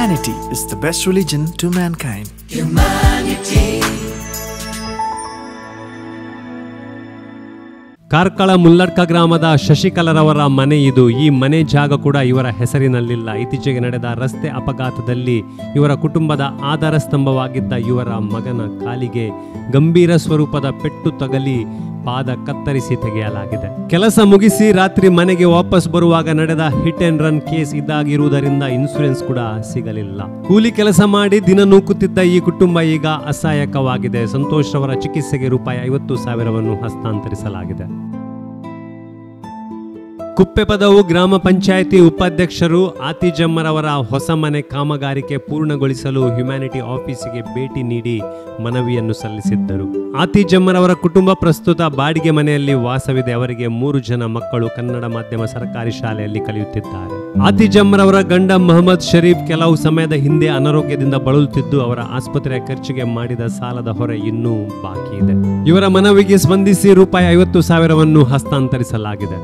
Humanity is the best religion to mankind. Humanity. Karkala Mulladka ಗ್ರಾಮದ ಶಶಿಕಲರವರ ಮನೆ ಇದು. ಈ ಮನೆ ಜಾಗ ಕೂಡ ಇವರ ಹೆಸರಿನಲ್ಲಿಲ್ಲ. ಇತ್ತೀಚೆಗೆ ನಡೆದ ರಸ್ತೆ ಅಪಘಾತದಲ್ಲಿ ಇವರ ಕುಟುಂಬದ ಆಧಾರ ಸ್ತಂಭವಾಗಿದ್ದ ಇವರ ಮಗನ ಕಾಲಿಗೆ ಗಂಭೀರ ಸ್ವರೂಪದ ಪೆಟ್ಟು ತಗಲಿ ಪಾದ ಕತ್ತರಿಸಿ ತೆಗೆಯಲಾಗಿದೆ. ಕೆಲಸ ಮುಗಿಸಿ ರಾತ್ರಿ ಮನೆಗೆ ವಾಪಸ್ ಬರುವಾಗ ನಡೆದ ಹಿಟ್ ಅಂಡ್ ರನ್ ಕೇಸ್ ಇದಾಗಿರುವುದರಿಂದ ಇನ್ಸೂರೆನ್ಸ್ ಕೂಡ ಸಿಗಲಿಲ್ಲ. ಕೂಲಿ ಕೆಲಸ ಮಾಡಿ ದಿನ ನೂಕುತ್ತಿದ್ದ ಈ ಕುಟುಂಬ ಈಗ ಅಸಹಾಯಕವಾಗಿದೆ. ಸಂತೋಷ್ ರವರ ಚಿಕಿತ್ಸೆಗೆ ರೂಪಾಯಿ 50,000ವನ್ನು ಹಸ್ತಾಂತರಿಸಲಾಗಿದೆ. ಕುಪ್ಪೆಪದವು ಗ್ರಾಮ ಪಂಚಾಯಿತಿ ಉಪಾಧ್ಯಕ್ಷರು ಆತಿಜಮ್ಮರವರ ಹೊಸ ಮನೆ ಕಾಮಗಾರಿಕೆ ಪೂರ್ಣಗೊಳಿಸಲು ಹ್ಯುಮ್ಯಾನಿಟಿ ಆಫೀಸಿಗೆ ಭೇಟಿ ನೀಡಿ ಮನವಿಯನ್ನು ಸಲ್ಲಿಸಿದ್ದರು. ಆತಿಜಮ್ಮರವರ ಕುಟುಂಬ ಪ್ರಸ್ತುತ ಬಾಡಿಗೆ ಮನೆಯಲ್ಲಿ ವಾಸವಿದೆ. ಅವರಿಗೆ 3 ಜನ ಮಕ್ಕಳು ಕನ್ನಡ ಮಾಧ್ಯಮ ಸರ್ಕಾರಿ ಶಾಲೆಯಲ್ಲಿ ಕಲಿಯುತ್ತಿದ್ದಾರೆ. ಆತಿಜಮ್ಮರವರ ಗಂಡ ಮೊಹಮ್ಮದ್ ಶರೀಫ್ ಕೆಲವು ಸಮಯದ ಹಿಂದೆ ಅನಾರೋಗ್ಯದಿಂದ ಬಳಲುತ್ತಿದ್ದು ಅವರ ಆಸ್ಪತ್ರೆಯ ಖರ್ಚಿಗೆ ಮಾಡಿದ ಸಾಲದ ಹೊರೆ ಇನ್ನೂ ಬಾಕಿ ಇದೆ. ಇವರ ಮನವಿಗೆ ಸ್ಪಂದಿಸಿ ರೂಪಾಯಿ 50,000ವನ್ನು ಹಸ್ತಾಂತರಿಸಲಾಗಿದೆ.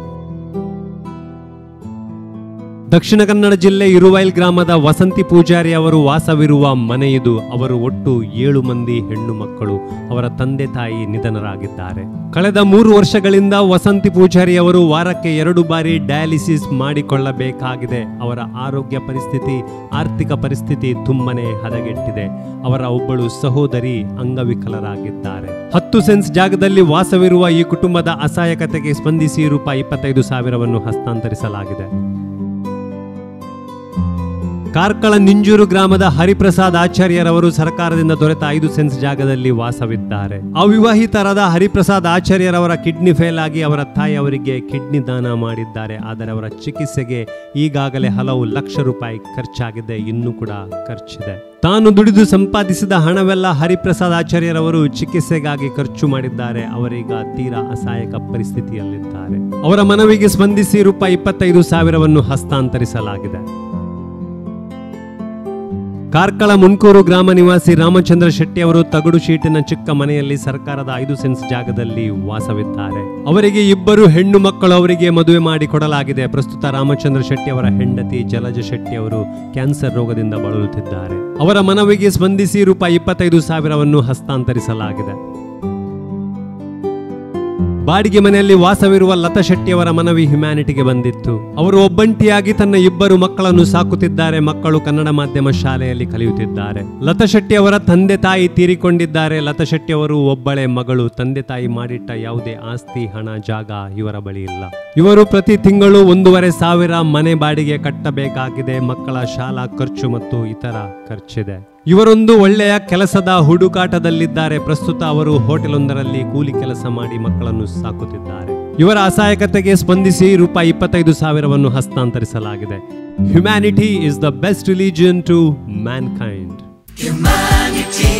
ದಕ್ಷಿಣ ಕನ್ನಡ ಜಿಲ್ಲೆ ಇರುವೈಲ್ ಗ್ರಾಮದ ವಸಂತಿ ಪೂಜಾರಿ ಅವರು ವಾಸವಿರುವ ಮನೆ ಇದು. ಅವರು ಒಟ್ಟು 7 ಮಂದಿ ಹೆಣ್ಣು ಮಕ್ಕಳು. ಅವರ ತಂದೆ ತಾಯಿ ನಿಧನರಾಗಿದ್ದಾರೆ. ಕಳೆದ 3 ವರ್ಷಗಳಿಂದ ವಸಂತಿ ಪೂಜಾರಿ ಅವರು ವಾರಕ್ಕೆ 2 ಬಾರಿ ಡಯಾಲಿಸಿಸ್ ಮಾಡಿಕೊಳ್ಳಬೇಕಾಗಿದೆ. ಅವರ ಆರೋಗ್ಯ ಪರಿಸ್ಥಿತಿ, ಆರ್ಥಿಕ ಪರಿಸ್ಥಿತಿ ತುಂಬನೇ ಹದಗೆಟ್ಟಿದೆ. ಅವರ ಒಬ್ಬಳು ಸಹೋದರಿ ಅಂಗವಿಕಲರಾಗಿದ್ದಾರೆ. 10 ಸೆನ್ಸ್ ಜಾಗದಲ್ಲಿ ವಾಸವಿರುವ ಈ ಕುಟುಂಬದ ಅಸಹಾಯಕತೆಗೆ ಸ್ಪಂದಿಸಿ ರೂಪಾಯಿ 25,000ವನ್ನು ಹಸ್ತಾಂತರಿಸಲಾಗಿದೆ. ಕಾರ್ಕಳ ನಿಂಜೂರು ಗ್ರಾಮದ ಹರಿಪ್ರಸಾದ್ ಆಚಾರ್ಯರವರು ಸರ್ಕಾರದಿಂದ ದೊರೆತ 5 ಸೆನ್ಸ್ ಜಾಗದಲ್ಲಿ ವಾಸವಿದ್ದಾರೆ. ಅವಿವಾಹಿತರಾದ ಹರಿಪ್ರಸಾದ್ ಆಚಾರ್ಯರವರ ಕಿಡ್ನಿ ಫೇಲ್ ಆಗಿ ಅವರ ತಾಯಿ ಅವರಿಗೆ ಕಿಡ್ನಿ ದಾನ ಮಾಡಿದ್ದಾರೆ. ಆದರೆ ಅವರ ಚಿಕಿತ್ಸೆಗೆ ಈಗಾಗಲೇ ಹಲವು ಲಕ್ಷ ರೂಪಾಯಿ ಖರ್ಚಾಗಿದೆ. ಇನ್ನೂ ಕೂಡ ಖರ್ಚಿದೆ. ತಾನು ದುಡಿದು ಸಂಪಾದಿಸಿದ ಹಣವೆಲ್ಲ ಹರಿಪ್ರಸಾದ್ ಆಚಾರ್ಯರವರು ಚಿಕಿತ್ಸೆಗಾಗಿ ಖರ್ಚು ಮಾಡಿದ್ದಾರೆ. ಅವರೀಗ ತೀರಾ ಅಸಹಾಯಕ ಪರಿಸ್ಥಿತಿಯಲ್ಲಿದ್ದಾರೆ. ಅವರ ಮನವಿಗೆ ಸ್ಪಂದಿಸಿ ರೂಪಾಯಿ 25,000ವನ್ನು ಹಸ್ತಾಂತರಿಸಲಾಗಿದೆ. ಕಾರ್ಕಳ ಮುನ್ಕೂರು ಗ್ರಾಮ ನಿವಾಸಿ ರಾಮಚಂದ್ರ ಶೆಟ್ಟಿ ಅವರು ತಗಡು ಶೀಟಿನ ಚಿಕ್ಕ ಮನೆಯಲ್ಲಿ ಸರ್ಕಾರದ 5 ಸೆನ್ಸ್ ಜಾಗದಲ್ಲಿ ವಾಸವಿದ್ದಾರೆ. ಅವರಿಗೆ 2 ಹೆಣ್ಣು ಮಕ್ಕಳು. ಅವರಿಗೆ ಮದುವೆ ಮಾಡಿ ಕೊಡಲಾಗಿದೆ. ಪ್ರಸ್ತುತ ರಾಮಚಂದ್ರ ಶೆಟ್ಟಿ ಅವರ ಹೆಂಡತಿ ಜಲಜ ಶೆಟ್ಟಿ ಅವರು ಕ್ಯಾನ್ಸರ್ ರೋಗದಿಂದ ಬಳಲುತ್ತಿದ್ದಾರೆ. ಅವರ ಮನವಿಗೆ ಸ್ಪಂದಿಸಿ ರೂಪಾಯಿ 25,000ವನ್ನು ಹಸ್ತಾಂತರಿಸಲಾಗಿದೆ. ಬಾಡಿಗೆ ಮನೆಯಲ್ಲಿ ವಾಸವಿರುವ ಲತಾ ಶೆಟ್ಟಿಯವರ ಮನವಿ ಹ್ಯುಮ್ಯಾನಿಟಿಗೆ ಬಂದಿತ್ತು. ಅವರು ಒಬ್ಬಂಟಿಯಾಗಿ ತನ್ನ 2 ಮಕ್ಕಳನ್ನು ಸಾಕುತ್ತಿದ್ದಾರೆ. ಮಕ್ಕಳು ಕನ್ನಡ ಮಾಧ್ಯಮ ಶಾಲೆಯಲ್ಲಿ ಕಲಿಯುತ್ತಿದ್ದಾರೆ. ಲತಾ ಶೆಟ್ಟಿ ಅವರ ತಂದೆ ತಾಯಿ ತೀರಿಕೊಂಡಿದ್ದಾರೆ. ಲತಾ ಶೆಟ್ಟಿ ಅವರು ಒಬ್ಬಳೇ ಮಗಳು. ತಂದೆ ತಾಯಿ ಮಾಡಿಟ್ಟ ಯಾವುದೇ ಆಸ್ತಿ, ಹಣ, ಜಾಗ ಇವರ ಬಳಿ ಇಲ್ಲ. ಇವರು ಪ್ರತಿ ತಿಂಗಳು 1,500 ಮನೆ ಬಾಡಿಗೆ ಕಟ್ಟಬೇಕಾಗಿದೆ. ಮಕ್ಕಳ ಶಾಲಾ ಖರ್ಚು ಮತ್ತು ಇತರ ಖರ್ಚಿದೆ. ಇವರೊಂದು ಒಳ್ಳೆಯ ಕೆಲಸದ ಹುಡುಕಾಟದಲ್ಲಿದ್ದಾರೆ. ಪ್ರಸ್ತುತ ಅವರು ಹೋಟೆಲೊಂದರಲ್ಲಿ ಕೂಲಿ ಕೆಲಸ ಮಾಡಿ ಮಕ್ಕಳನ್ನು ಸಾಕುತ್ತಿದ್ದಾರೆ. ಇವರ ಅಸಹಾಯಕತೆಗೆ ಸ್ಪಂದಿಸಿ ರೂಪಾಯಿ 25,000ವನ್ನು ಹಸ್ತಾಂತರಿಸಲಾಗಿದೆ. Humanity is the best religion to Mankind.